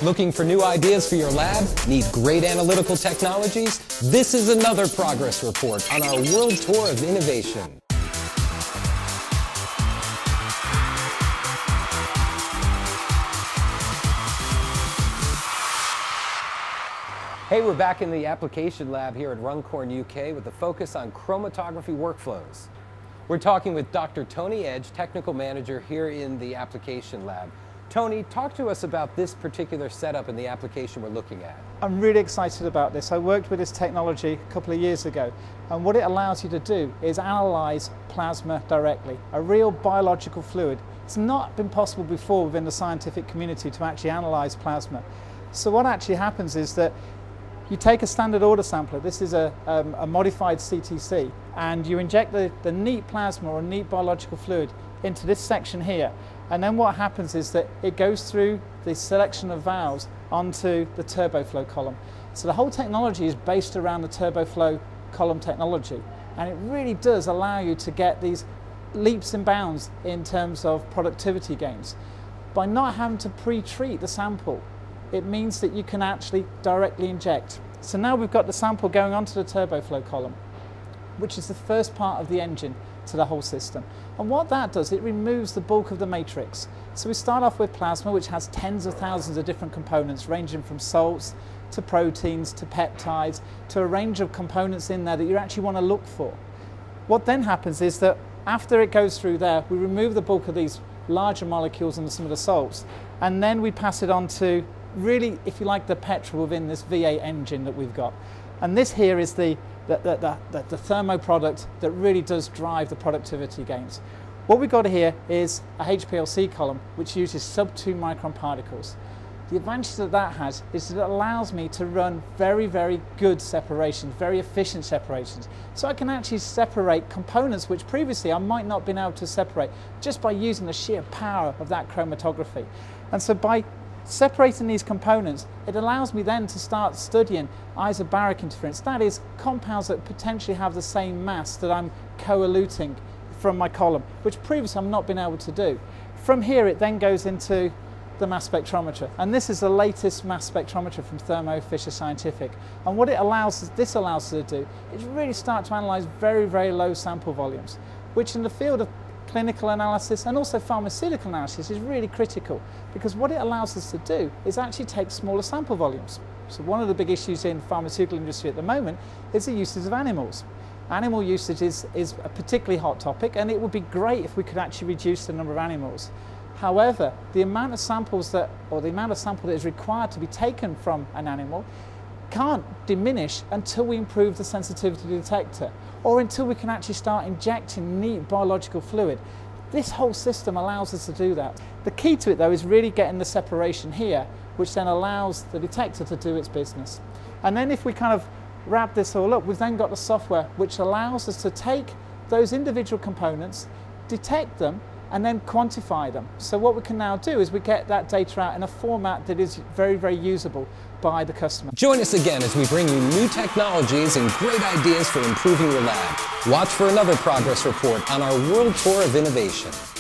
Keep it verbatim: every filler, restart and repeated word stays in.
Looking for new ideas for your lab? Need great analytical technologies? This is another progress report on our World Tour of Innovation. Hey, we're back in the application lab here at Runcorn, U K with a focus on chromatography workflows. We're talking with Doctor Tony Edge, Technical Manager here in the application lab. Tony, talk to us about this particular setup in the application we're looking at. I'm really excited about this. I worked with this technology a couple of years ago, and what it allows you to do is analyze plasma directly, a real biological fluid. It's not been possible before within the scientific community to actually analyze plasma. So what actually happens is that you take a standard order sampler, this is a, um, a modified C T C, and you inject the, the neat plasma or neat biological fluid into this section here. And then what happens is that it goes through the selection of valves onto the turboflow column. So the whole technology is based around the turboflow column technology. And it really does allow you to get these leaps and bounds in terms of productivity gains. By not having to pre-treat the sample, it means that you can actually directly inject. So now we've got the sample going onto the turboflow column, which is the first part of the engine to the whole system. And what that does, it removes the bulk of the matrix. So we start off with plasma, which has tens of thousands of different components, ranging from salts to proteins to peptides to a range of components in there that you actually want to look for. What then happens is that after it goes through there, we remove the bulk of these larger molecules and some of the salts, and then we pass it on to really, if you like, the petrol within this V eight engine that we've got. And this here is the The, the, the, the thermo product that really does drive the productivity gains. What we've got here is a H P L C column which uses sub two micron particles. The advantage that that has is that it allows me to run very, very good separations, very efficient separations. So I can actually separate components which previously I might not have been able to separate just by using the sheer power of that chromatography. And so by separating these components, it allows me then to start studying isobaric interference. That is, compounds that potentially have the same mass that I'm co-eluting from my column, which previously I've not been able to do. From here, it then goes into the mass spectrometer, and this is the latest mass spectrometer from Thermo Fisher Scientific. And what it allows, this allows us to do, is really start to analyze very, very low sample volumes, which in the field of clinical analysis and also pharmaceutical analysis is really critical, because what it allows us to do is actually take smaller sample volumes. So one of the big issues in the pharmaceutical industry at the moment is the uses of animals. Animal usage is, is a particularly hot topic, and it would be great if we could actually reduce the number of animals. However, the amount of samples that, or the amount of sample that is required to be taken from an animal can't diminish until we improve the sensitivity detector, or until we can actually start injecting neat biological fluid. This whole system allows us to do that. The key to it though is really getting the separation here, which then allows the detector to do its business. And then if we kind of wrap this all up, we've then got the software which allows us to take those individual components, detect them, and then quantify them. So what we can now do is we get that data out in a format that is very, very usable by the customer. Join us again as we bring you new technologies and great ideas for improving your lab. Watch for another progress report on our World Tour of Innovation.